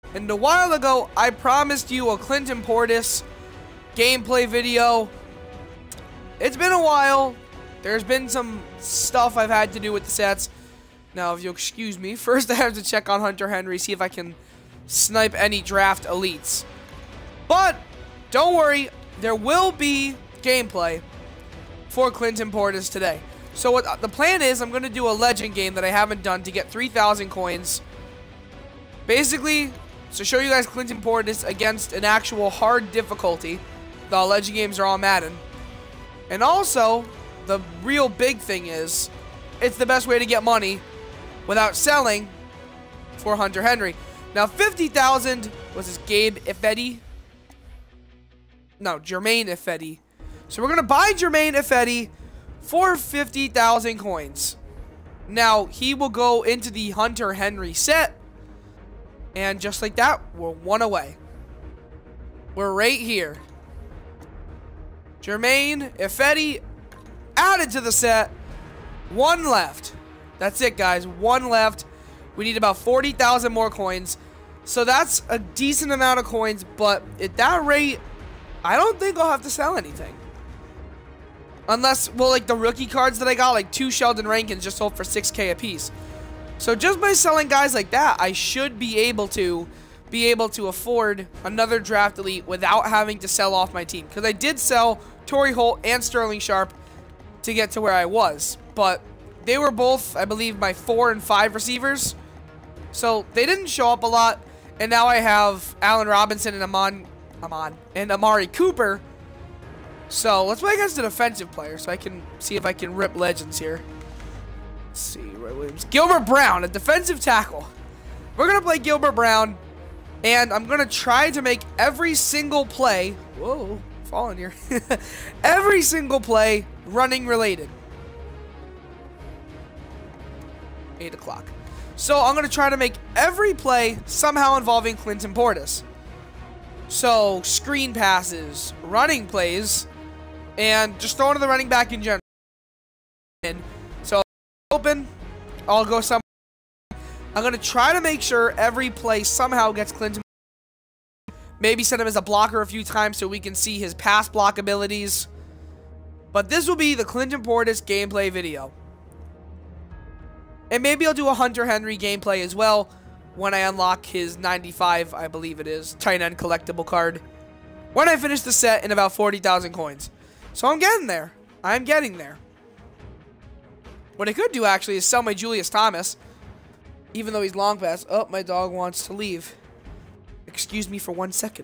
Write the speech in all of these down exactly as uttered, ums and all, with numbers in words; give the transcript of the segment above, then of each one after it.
And a while ago, I promised you a Clinton Portis gameplay video. It's been a while. There's been some stuff I've had to do with the sets. Now, if you'll excuse me, first I have to check on Hunter Henry, see if I can snipe any draft elites. But, don't worry, there will be gameplay for Clinton Portis today. So what the plan is, I'm going to do a legend game that I haven't done to get three thousand coins. Basically, to show you guys Clinton Portis against an actual hard difficulty. The legend games are all Madden. And also, the real big thing is, it's the best way to get money without selling for Hunter Henry. Now, fifty thousand was this Gabe Ifedi? No, Jermaine Ifedi. So we're going to buy Jermaine Ifedi for fifty thousand coins. Now, he will go into the Hunter Henry set. And just like that, we're one away. We're right here. Jermaine Ifedi added to the set. One left. That's it, guys. One left. We need about forty thousand more coins. So that's a decent amount of coins. But at that rate, I don't think I'll have to sell anything. Unless, well, like the rookie cards that I got, like two Sheldon Rankins just sold for six K a piece. So just by selling guys like that, I should be able to be able to afford another draft elite without having to sell off my team. Because I did sell Torrey Holt and Sterling Sharp to get to where I was. But they were both, I believe, my four and five receivers. So they didn't show up a lot. And now I have Allen Robinson and Amon, Amon and Amari Cooper. So let's play against a defensive player so I can see if I can rip legends here. Let's see, Roy Williams. Gilbert Brown, a defensive tackle. We're going to play Gilbert Brown. And I'm going to try to make every single play. Whoa, falling here. Every single play running related. eight o'clock. So I'm going to try to make every play somehow involving Clinton Portis. So screen passes, running plays, and just throwing to the running back in general. So open, I'll go somewhere. I'm going to try to make sure every play somehow gets Clinton. Maybe send him as a blocker a few times so we can see his pass block abilities. But this will be the Clinton Portis gameplay video. And maybe I'll do a Hunter Henry gameplay as well when I unlock his ninety-five, I believe it is, tight end collectible card. When I finish the set in about forty thousand coins. So I'm getting there. I'm getting there. What I could do actually is sell my Julius Thomas. Even though he's long pass. Oh, my dog wants to leave. Excuse me for one second.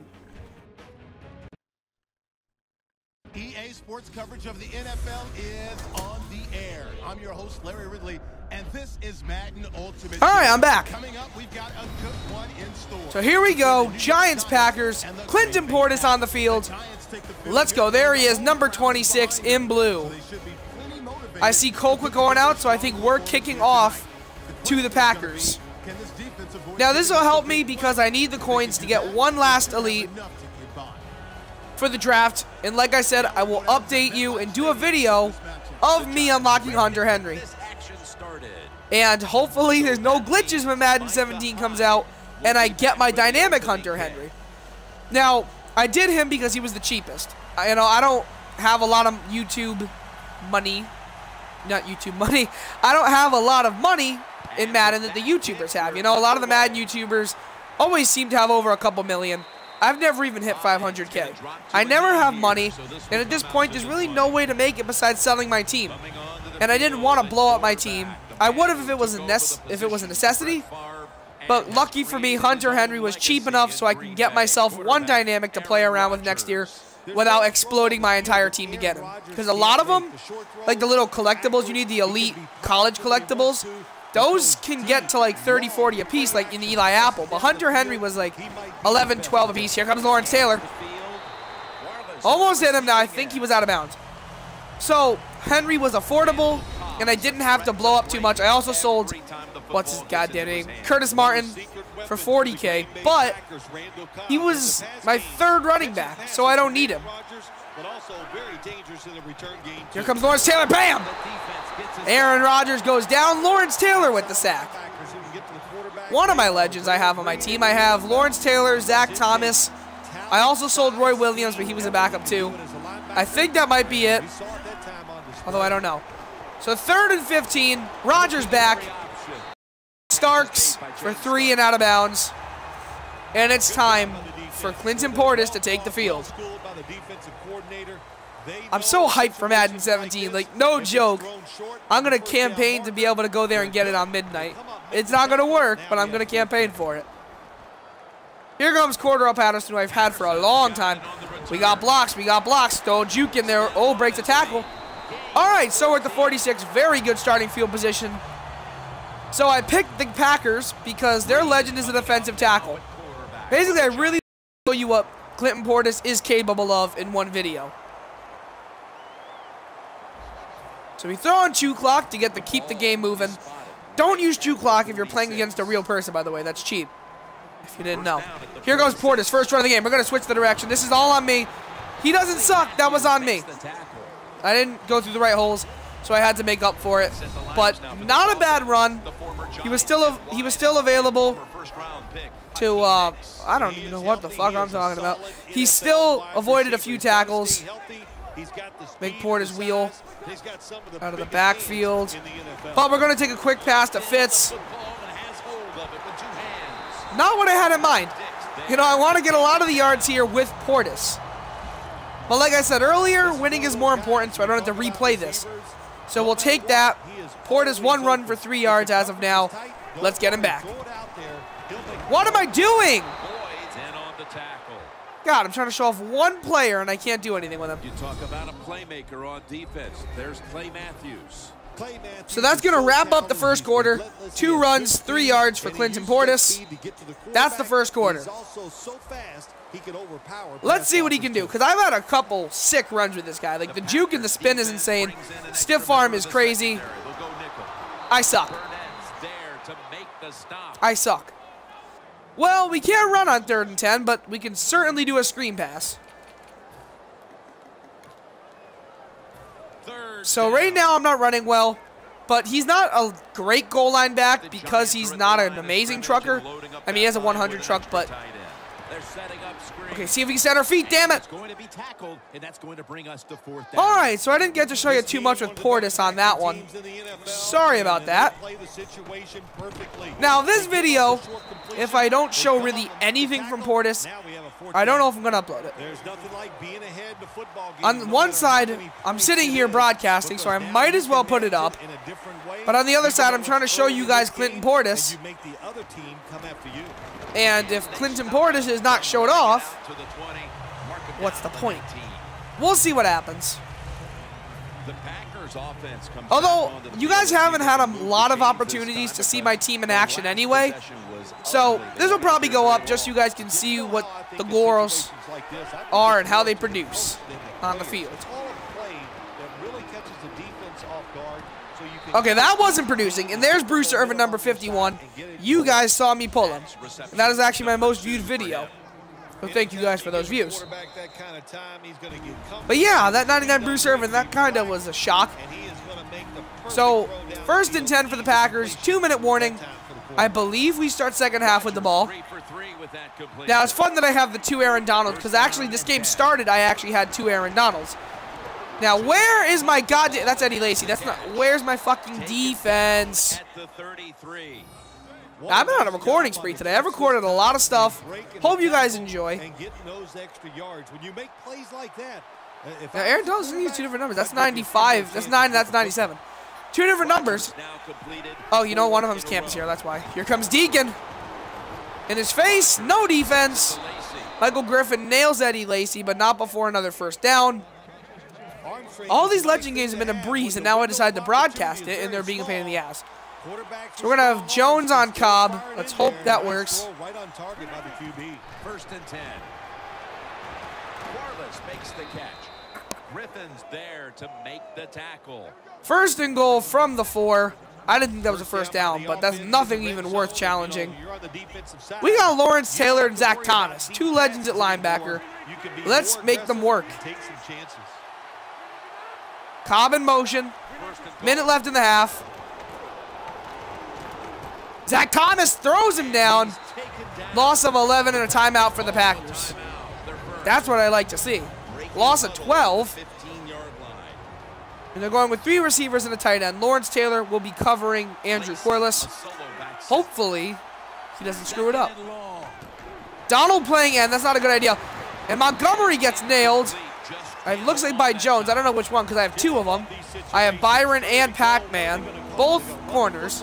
E A Sports coverage of the N F L is on the air. I'm your host, Larry Ridley, and this is Madden Ultimate. All right, I'm back. Coming up, we've got a good one in store. So here we go. Giants, Packers. Clinton Portis on the field. Let's go. There he is, number twenty-six in blue. I see Colquitt going out, so I think we're kicking off to the Packers. Now, this will help me because I need the coins to get one last elite for the draft. And like I said, I will update you and do a video of me unlocking Hunter Henry. And hopefully there's no glitches when Madden seventeen comes out and I get my dynamic Hunter Henry. Now, I did him because he was the cheapest. I, you know, I don't have a lot of YouTube money. Not YouTube money. I don't have a lot of money in Madden that the YouTubers have. You know, a lot of the Madden YouTubers always seem to have over a couple million. I've never even hit five hundred K. I never have money, and at this point, there's really no way to make it besides selling my team. And I didn't want to blow up my team. I would have if it was a if it was a necessity. But lucky for me, Hunter Henry was cheap enough so I can get myself one dynamic to play around with next year without exploding my entire team to get him. Because a lot of them, like the little collectibles, you need the elite college collectibles. Those can get to like thirty, forty a piece, like in Eli Apple. But Hunter Henry was like eleven, twelve a piece. Here comes Lawrence Taylor. Almost hit him now. I think he was out of bounds. So, Henry was affordable, and I didn't have to blow up too much. I also sold, what's his goddamn name? Curtis Martin for forty K. But he was my third running back, so I don't need him. Here comes Lawrence Taylor. Bam! Aaron Rodgers goes down. Lawrence Taylor with the sack. one of my legends I have on my team. I have Lawrence Taylor, Zach Thomas. I also sold Roy Williams, but he was a backup too. I think that might be it, although I don't know. So third and fifteen, Rodgers back. Starks for three and out of bounds. And it's time for Clinton Portis to take the field. I'm so hyped for Madden seventeen, like no joke. I'm going to campaign to be able to go there and get it on midnight. It's not going to work, but I'm going to campaign for it. Here comes Cordell Patterson, who I've had for a long time. We got blocks, we got blocks. Throw a juke in there. Oh, breaks a tackle. All right, so we're at the forty-six. Very good starting field position. So I picked the Packers because their legend is a defensive tackle. Basically, I really show you what Clinton Portis is capable of in one video. So we throw on Chew Clock to get the keep the game moving. Don't use Chew Clock if you're playing against a real person, by the way. That's cheap, if you didn't know. Here goes Portis, first run of the game. We're going to switch the direction. This is all on me. He doesn't suck. That was on me. I didn't go through the right holes, so I had to make up for it. But not a bad run. He was still he was still available to, uh, I don't even know what the fuck I'm talking about. He still avoided a few tackles. Make Portis wheel out of the backfield. But we're going to take a quick pass to Fitz. Not what I had in mind. You know, I want to get a lot of the yards here with Portis. But like I said earlier, winning is more important, so I don't have to replay this. So we'll take that. Portis one run for three yards as of now. Let's get him back. What am I doing? God, I'm trying to show off one player, and I can't do anything with him. You talk about a playmaker on defense. There's Clay Matthews. So that's going to wrap up the first quarter. Two runs, three yards for Clinton Portis. That's the first quarter. Let's see what he can do, because I've had a couple sick runs with this guy. Like, the juke and the spin is insane. Stiff arm is crazy. I suck. I suck. Well, we can't run on third and ten, but we can certainly do a screen pass. So right now I'm not running well, but he's not a great goal line back because he's not an amazing trucker. I mean, he has a one hundred truck, but... Okay, see if we can set our feet, damn it! Alright, so I didn't get to show you too much with Portis on that one. Sorry about that. Now, this video, if I don't show really anything from Portis, I don't know if I'm going to upload it. On one side, I'm sitting here broadcasting, so I might as well put it up. But on the other side, I'm trying to show you guys Clinton Portis. And if Clinton Portis is not showed off, what's the point? We'll see what happens. Although, you guys haven't had a lot of opportunities to see my team in action anyway. So, this will probably go up just so you guys can see what the Goros are and how they produce on the field. Okay, that wasn't producing. And there's Bruce Irvin, number fifty-one. You guys saw me pull him. And that is actually my most viewed video. So thank you guys for those views. But yeah, that ninety-nine Bruce Irvin, that kind of was a shock. So, first and ten for the Packers. Two-minute warning. I believe we start second half with the ball. Now, it's fun that I have the two Aaron Donalds, because actually this game started, I actually had two Aaron Donalds. Now, where is my goddamn... That's Eddie Lacy. That's not... Where's my fucking defense? I've been on a recording spree today. I've recorded a lot of stuff. Hope you guys enjoy. Now, Aaron Donalds is two different numbers. That's ninety-five. That's nine. That's ninety-seven. Two different numbers. Oh, you know, one of them's campus here. That's why. Here comes Deacon. In his face, no defense. Michael Griffin nails Eddie Lacy, but not before another first down. All these legend games have been a breeze, and now I decided to broadcast it, and they're being a pain in the ass. So we're going to have Jones on Cobb. Let's hope that works. First and ten. Corliss makes the catch. Griffin's there to make the tackle. First and goal from the four. I didn't think that was a first down, but that's nothing even worth challenging. We got Lawrence Taylor and Zach Thomas, two legends at linebacker. Let's make them work. Cobb in motion. Minute left in the half. Zach Thomas throws him down. Loss of eleven and a timeout for the Packers. That's what I like to see. Loss of twelve. And they're going with three receivers and a tight end. Lawrence Taylor will be covering Andrew Corliss. Hopefully, he doesn't screw it up. Donald playing end. That's not a good idea. And Montgomery gets nailed. It looks like by Jones. I don't know which one because I have two of them. I have Byron and Pac-Man, both corners.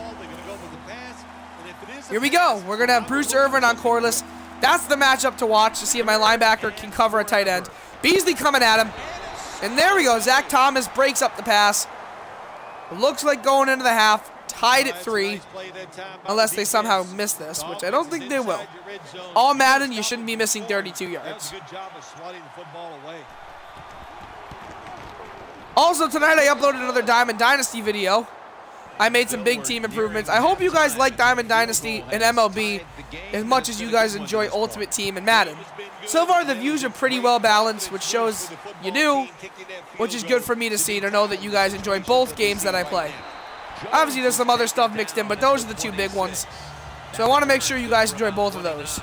Here we go. We're going to have Bruce Irvin on Corliss. That's the matchup to watch to see if my linebacker can cover a tight end. Beasley coming at him. And there we go. Zach Thomas breaks up the pass. It looks like going into the half. Tied at three. Unless they somehow miss this, which I don't think they will. All Madden, you shouldn't be missing thirty-two yards. Also, tonight I uploaded another Diamond Dynasty video. I made some big team improvements. I hope you guys like Diamond Dynasty and M L B as much as you guys enjoy Ultimate Team and Madden. So far, the views are pretty well balanced, which shows you do, which is good for me to see, to know that you guys enjoy both games that I play. Obviously, there's some other stuff mixed in, but those are the two big ones. So I want to make sure you guys enjoy both of those.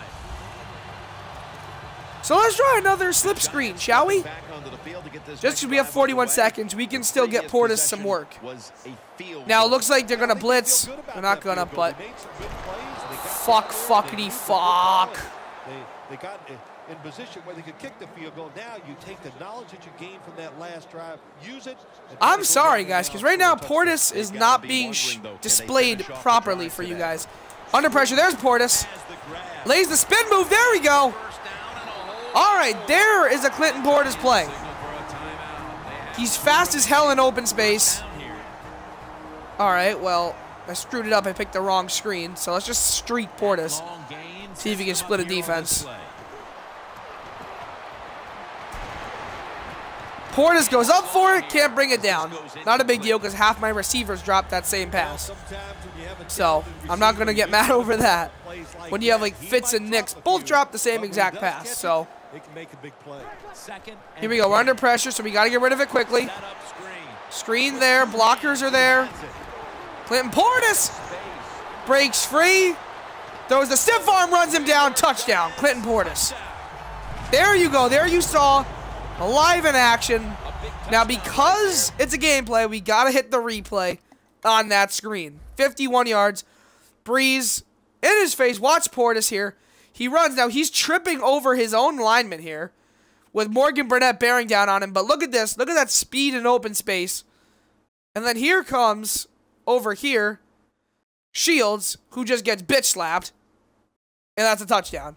So let's try another slip screen, shall we? Just because we have forty-one seconds, we can still get Portis some work. Now, it looks like they're going to blitz. They're not going to, but... Fuck, fuckity, fuck. They got in position where they could kick the field goal. Now you take the knowledge that you gained from that last drive, use it. I'm sorry, guys, because right now Portis is not being sh displayed properly for you guys. Under pressure, there's Portis. Lays the spin move, there we go. All right, there is a Clinton Portis play. He's fast as hell in open space. All right, well, I screwed it up. I picked the wrong screen, so let's just streak Portis. See if he can split a defense. Portis goes up for it, can't bring it down. Not a big deal because half my receivers dropped that same pass. So, I'm not going to get mad over that. When you have like Fitz and Nix, both drop the same exact pass. So, here we go. We're under pressure, so we got to get rid of it quickly. Screen there. Blockers are there. Clinton Portis breaks free. Throws the stiff arm, runs him down. Touchdown. Clinton Portis. There you go. There you saw live in action. Now, because it's a gameplay, we got to hit the replay on that screen. fifty-one yards. Breeze in his face. Watch Portis here. He runs. Now, he's tripping over his own lineman here with Morgan Burnett bearing down on him. But look at this. Look at that speed in open space. And then here comes, over here, Shields, who just gets bitch slapped. And that's a touchdown.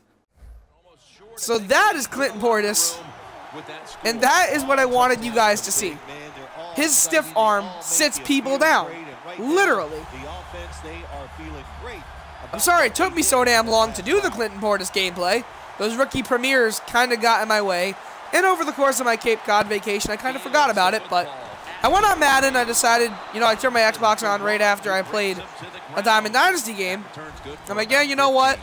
So that is Clinton Portis. And that is what I wanted you guys to see. His stiff arm sits people down. Literally. I'm sorry it took me so damn long to do the Clinton Portis gameplay. Those rookie premieres kind of got in my way. And over the course of my Cape Cod vacation, I kind of forgot about it. But I went on Madden. I decided, you know, I turned my Xbox on right after I played a Diamond Dynasty game. I'm like, yeah, you know what?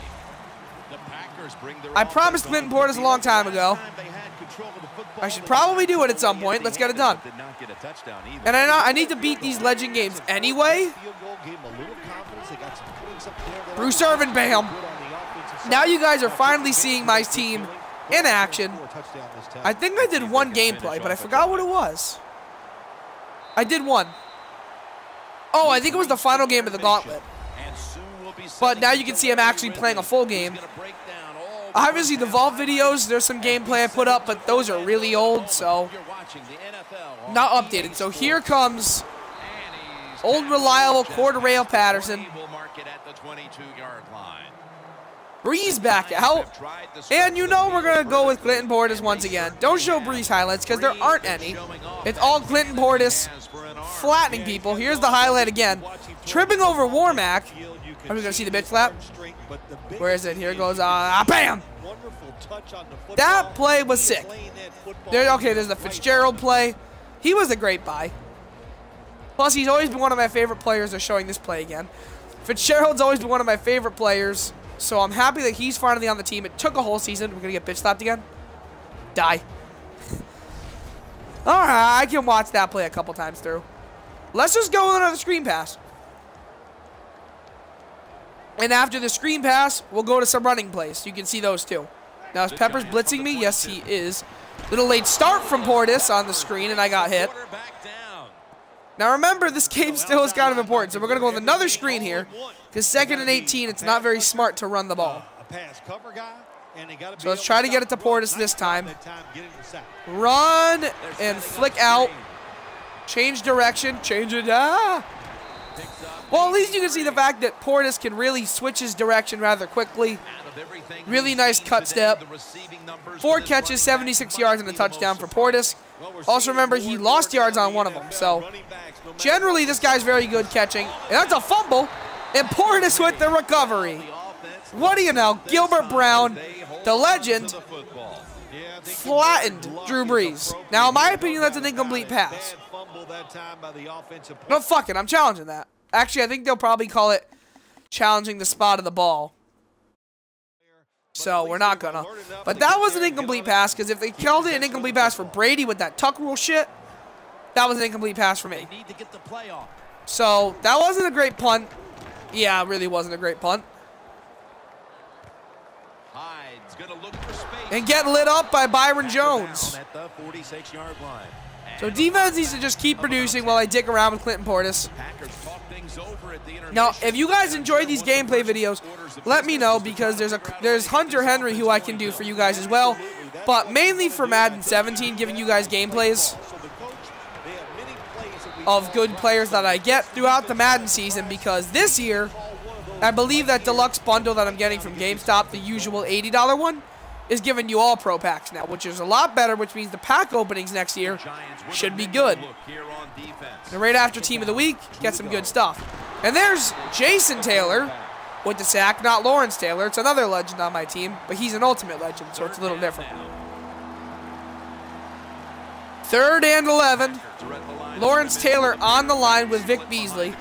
I promised Clinton Portis a long time ago. I should probably do it at some point. Let's get it done. And I know I need to beat these legend games anyway. Bruce Irvin, bam. Now you guys are finally seeing my team in action. I think I did one gameplay, but I forgot what it was. I did one. Oh, I think it was the final game of the Gauntlet. But now you can see I'm actually playing a full game. Obviously, the Vault videos, there's some gameplay I put up, but those are really old, so not updated. So here comes old reliable Cordero Patterson. Breeze back out. And you know we're going to go with Clinton Portis once again. Don't show Breeze highlights because there aren't any. It's all Clinton Portis flattening people. Here's the highlight again. Tripping over Warmack. Are we going to see the bitch slap? Where is it? Here it goes. Uh, bam! That play was sick. There, okay, there's the Fitzgerald play. He was a great buy. Plus, he's always been one of my favorite players. They're showing this play again. Fitzgerald's always been one of my favorite players. So I'm happy that he's finally on the team. It took a whole season. We're going to get bitch slapped again. Die. Alright, I can watch that play a couple times through. Let's just go with another screen pass. And after the screen pass, we'll go to some running plays. You can see those two. Now, is Peppers blitzing me? Yes, he is. Little late start from Portis on the screen, and I got hit. Now, remember, this game still is kind of important. So we're going to go with another screen here. Because second and eighteen, it's not very smart to run the ball. So let's try to get it to Portis this time. Run and flick out. Change direction. Change it. Ah. Well, at least you can see the fact that Portis can really switch his direction rather quickly. Really nice cut step. Four catches, seventy-six yards, and a touchdown for Portis. Also remember, he lost yards on one of them. So generally, this guy's very good catching. And that's a fumble. And Portis with the recovery. What do you know? Gilbert Brown, the legend, flattened Drew Brees. Now, in my opinion, that's an incomplete pass. No, fuck it. I'm challenging that. Actually, I think they'll probably call it challenging the spot of the ball. So, we're not gonna. But that was an incomplete pass, because if they called it an incomplete pass for Brady with that tuck rule shit, that was an incomplete pass for me. So, that wasn't a great punt. Yeah, it really wasn't a great punt. And get lit up by Byron Jones. So defense needs to just keep producing while I dick around with Clinton Portis. Now, if you guys enjoy these gameplay videos, let me know, because there's a there's Hunter Henry who I can do for you guys as well. But mainly for Madden seventeen, giving you guys gameplays of good players that I get throughout the Madden season, because this year, I believe that deluxe bundle that I'm getting from GameStop, the usual eighty dollar one, is giving you all pro packs now, which is a lot better, which means the pack openings next year should be good. And right after Team of the Week, get some good stuff. And there's Jason Taylor with the sack, not Lawrence Taylor. It's another legend on my team, but he's an ultimate legend, so it's a little different. Third and eleven. Lawrence Taylor on the line with Vic Beasley.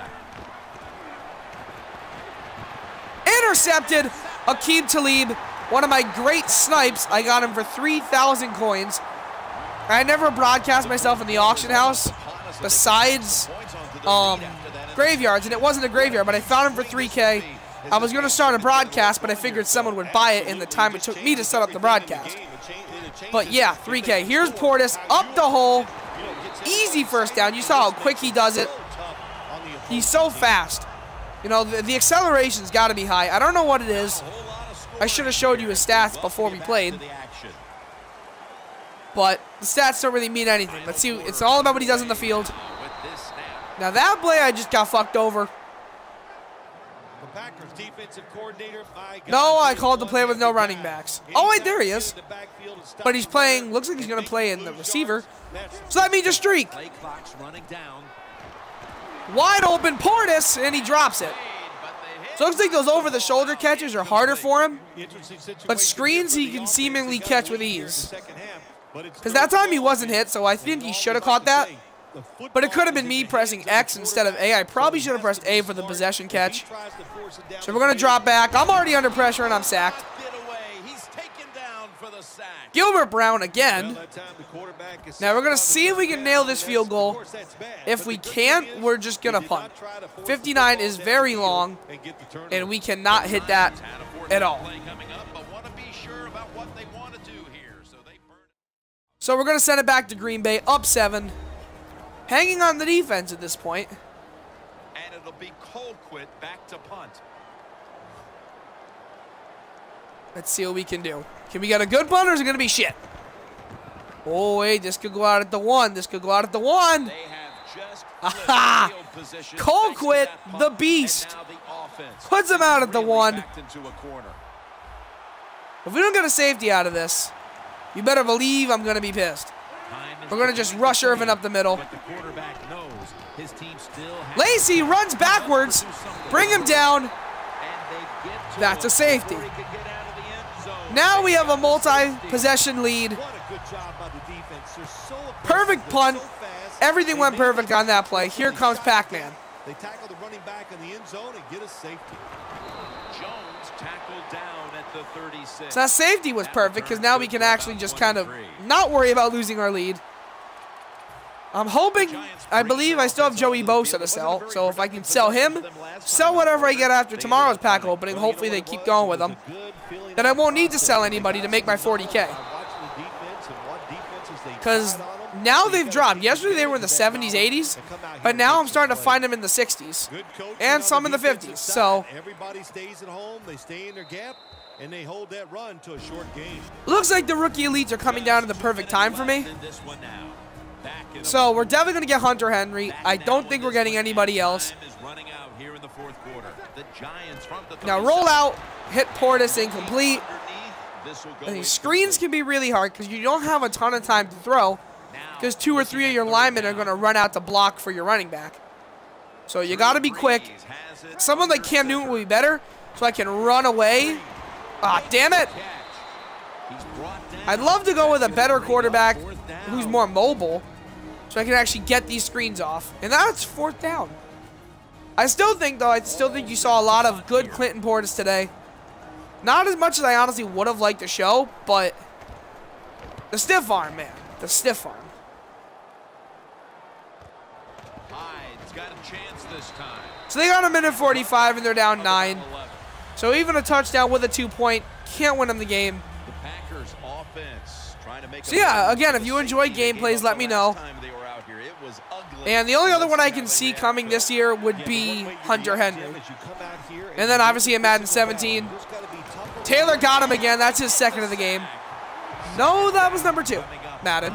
Intercepted. Aqib Talib, one of my great snipes. I got him for three thousand coins. I never broadcast myself in the auction house besides um, graveyards, and it wasn't a graveyard, but I found him for three K. I was going to start a broadcast, but I figured someone would buy it in the time it took me to set up the broadcast. But yeah, three K. Here's Portis up the hole. Easy first down. You saw how quick he does it. He's so fast. You know, the, the acceleration's got to be high. I don't know what it is. I should have showed you his stats before we played. But the stats don't really mean anything. Let's see. It's all about what he does in the field. Now that play, I just got fucked over. No, I called the play with no running backs. Oh, wait, there he is. But he's playing, looks like he's going to play in the receiver. So that means a streak. Wide open Portis, and he drops it. So it looks like those over-the-shoulder catches are harder for him. But screens he can seemingly catch with ease. Because that time he wasn't hit, so I think he should have caught that. But it could have been me pressing X instead of A. I probably should have pressed A for the possession catch. So we're going to drop back. I'm already under pressure, and I'm sacked. Gilbert Brown again. Now we're going to see if we can nail this field goal. If we can't, we're just going to punt. fifty-nine is very long, and we cannot hit that at all. So we're going to send it back to Green Bay, up seven. Hanging on the defense at this point. And it'll be Colquitt back to punt. Let's see what we can do. Can we get a good punt, or is it going to be shit? Oh, wait, this could go out at the one. This could go out at the one. They have just Aha! Colquitt, the beast, puts him out at the one. If we don't get a safety out of this, you better believe I'm going to be pissed. We're going to just rush Irvin up the middle. Lacy runs backwards. Bring him down. That's a safety. Now we have a multi-possession lead. Perfect punt. Everything went perfect on that play. Here comes Pac-Man. They tackle the running back in the end zone and get a safety. Jones tackled down at the thirty-six. So that safety was perfect, because now we can actually just kind of not worry about losing our lead. I'm hoping, I believe I still have Joey Bosa to sell, so if I can sell him, sell whatever I get after tomorrow's pack opening, hopefully they keep going with them, then I won't need to sell anybody to make my forty K. Because now they've dropped. Yesterday they were in the seventies, eighties, but now I'm starting to find them in the sixties, and some in the fifties, so. Everybody stays at home, they stay in their gap, and they hold that run to a short game. Looks like the rookie elites are coming down at the perfect time for me. So we're definitely going to get Hunter Henry. I don't think we're getting anybody else. Now roll out, hit Portis incomplete. And these screens can be really hard because you don't have a ton of time to throw because two or three of your linemen are going to run out to block for your running back. So you got to be quick. Someone like Cam Newton will be better so I can run away. Ah, damn it. I'd love to go with a better quarterback who's more mobile so I can actually get these screens off. And that's fourth down. I still think, though, I still think you saw a lot of good Clinton Portis today. Not as much as I honestly would have liked to show, but the stiff arm, man. The stiff arm. Hyde's got a chance this time. So they got a minute forty-five and they're down nine. So even a touchdown with a two-point can't win them the game. The Packers offense trying to make. So yeah, again, if you enjoy gameplays, let me know. And the only other one I can see coming this year would be Hunter Henry. And then obviously in Madden seventeen, Taylor got him again. That's his second of the game. No, that was number two, Madden.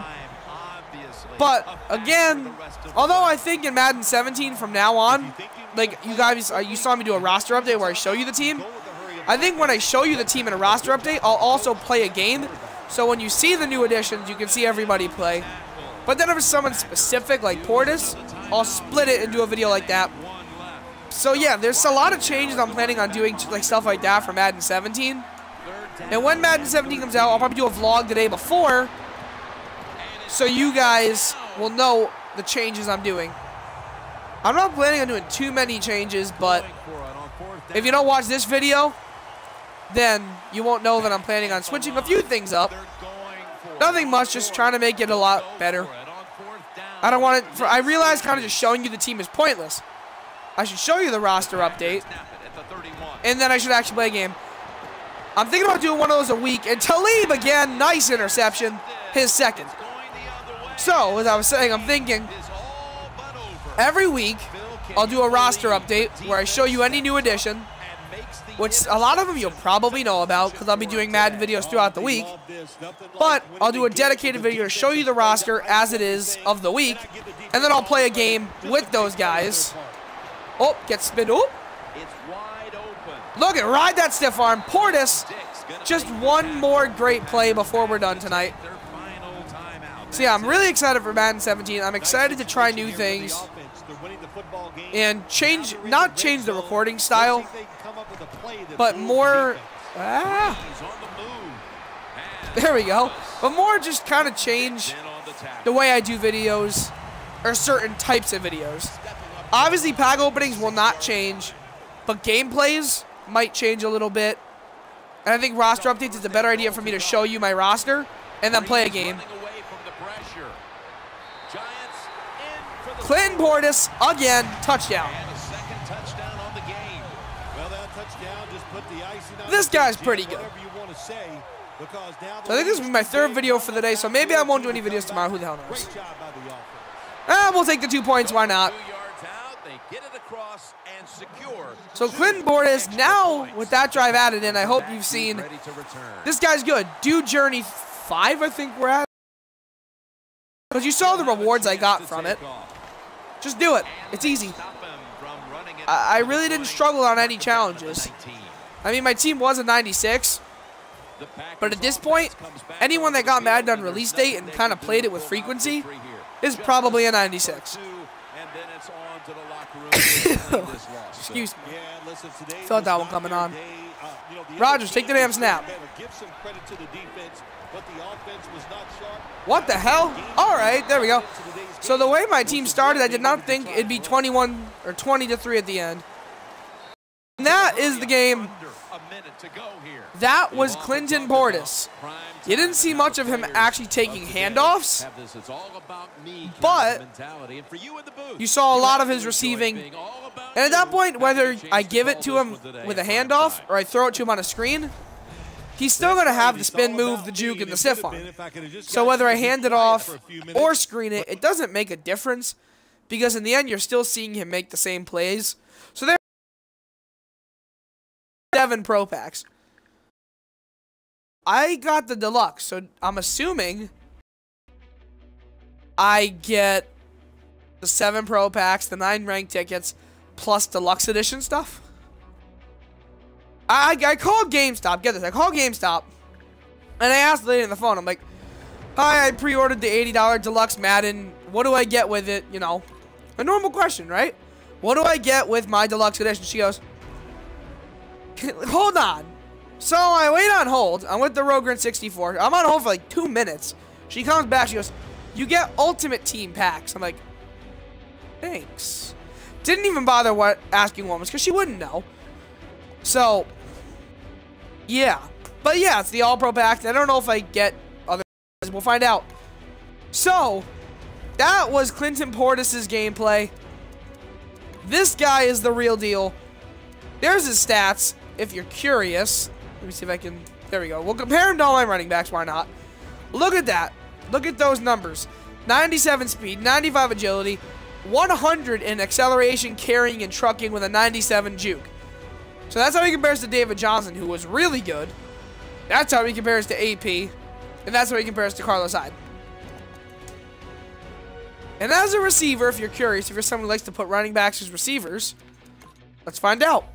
But again, although I think in Madden seventeen from now on, like you guys, uh, you saw me do a roster update where I show you the team. I think when I show you the team in a roster update, I'll also play a game. So when you see the new additions, you can see everybody play. But then if it's someone specific like Portis, I'll split it and do a video like that. So yeah, there's a lot of changes I'm planning on doing, like stuff like that for Madden seventeen. And when Madden seventeen comes out, I'll probably do a vlog the day before, so you guys will know the changes I'm doing. I'm not planning on doing too many changes, but if you don't watch this video, then you won't know that I'm planning on switching a few things up. Nothing much, just trying to make it a lot better. I don't want it, for, I realize kind of just showing you the team is pointless. I should show you the roster update, and then I should actually play a game. I'm thinking about doing one of those a week, and Talib again, nice interception, his second. So, as I was saying, I'm thinking every week I'll do a roster update where I show you any new addition, which a lot of them you'll probably know about because I'll be doing Madden videos throughout the week. But I'll do a dedicated video to show you the roster as it is of the week, and then I'll play a game with those guys. Oh, gets spin. Oh, look at ride that stiff arm. Portis, just one more great play before we're done tonight. So yeah, I'm really excited for Madden seventeen. I'm excited to try new things and change, not change the recording style, but more, ah, there we go, but more just kind of change the way I do videos, or certain types of videos. Obviously, pack openings will not change, but gameplays might change a little bit. And I think roster updates is a better idea for me to show you my roster and then play a game. Clinton Portis, again, touchdown. This guy's pretty good. So I think this will be my third video for the day, so maybe I won't do any videos tomorrow. Who the hell knows? Ah, we'll take the two points. Why not? So Clinton Portis, now with that drive added in, I hope you've seen. This guy's good. Do Journey five, I think we're at. Because you saw the rewards I got from it. Just do it. It's easy. I, I really didn't struggle on any challenges. I mean, my team was a ninety-six. But at this point, anyone that got Madden on release date and kind of played it with frequency is probably a ninety-six. Excuse me. Felt that one coming on. Rodgers, take the damn snap. What the hell? All right, there we go. So the way my team started, I did not think it'd be twenty-one or twenty to three at the end. And that is the game. That was Clinton Portis. You didn't see much of him actually taking handoffs, but you saw a lot of his receiving. And at that point, whether I give it to him with a handoff or I throw it to him on a screen, he's still going to have the spin move, the juke, and the stiff arm. So whether I hand it off or screen it, it doesn't make a difference, because in the end, you're still seeing him make the same plays. So there are seven Pro Packs. I got the deluxe, so I'm assuming I get the seven Pro Packs, the nine ranked tickets, plus deluxe edition stuff. I, I called GameStop, get this, I called GameStop, and I asked the lady on the phone, I'm like, hi, I pre-ordered the eighty dollar deluxe Madden, what do I get with it, you know, a normal question, right? What do I get with my deluxe edition? She goes, hold on. So I wait on hold, I'm with the Rogren sixty-four, I'm on hold for like two minutes. She comes back, she goes, you get Ultimate Team packs. I'm like, thanks. Didn't even bother what asking what was, because she wouldn't know. So, yeah. But yeah, it's the All-Pro pack. I don't know if I get other. We'll find out. So, that was Clinton Portis' gameplay. This guy is the real deal. There's his stats, if you're curious. Let me see if I can. There we go. We'll compare him to all my running backs. Why not? Look at that. Look at those numbers. ninety-seven speed, ninety-five agility, one hundred in acceleration, carrying, and trucking with a ninety-seven juke. So that's how he compares to David Johnson, who was really good. That's how he compares to A P. And that's how he compares to Carlos Hyde. And as a receiver, if you're curious, if you're someone who likes to put running backs as receivers, let's find out.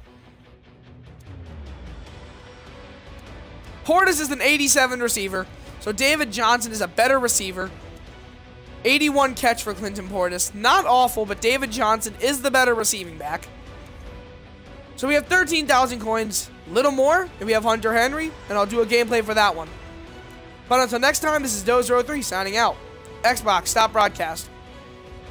Portis is an eighty-seven receiver, so David Johnson is a better receiver. eighty-one catch for Clinton Portis. Not awful, but David Johnson is the better receiving back. So we have thirteen thousand coins, little more, and we have Hunter Henry, and I'll do a gameplay for that one. But until next time, this is Dozer oh three signing out. Xbox, stop broadcast.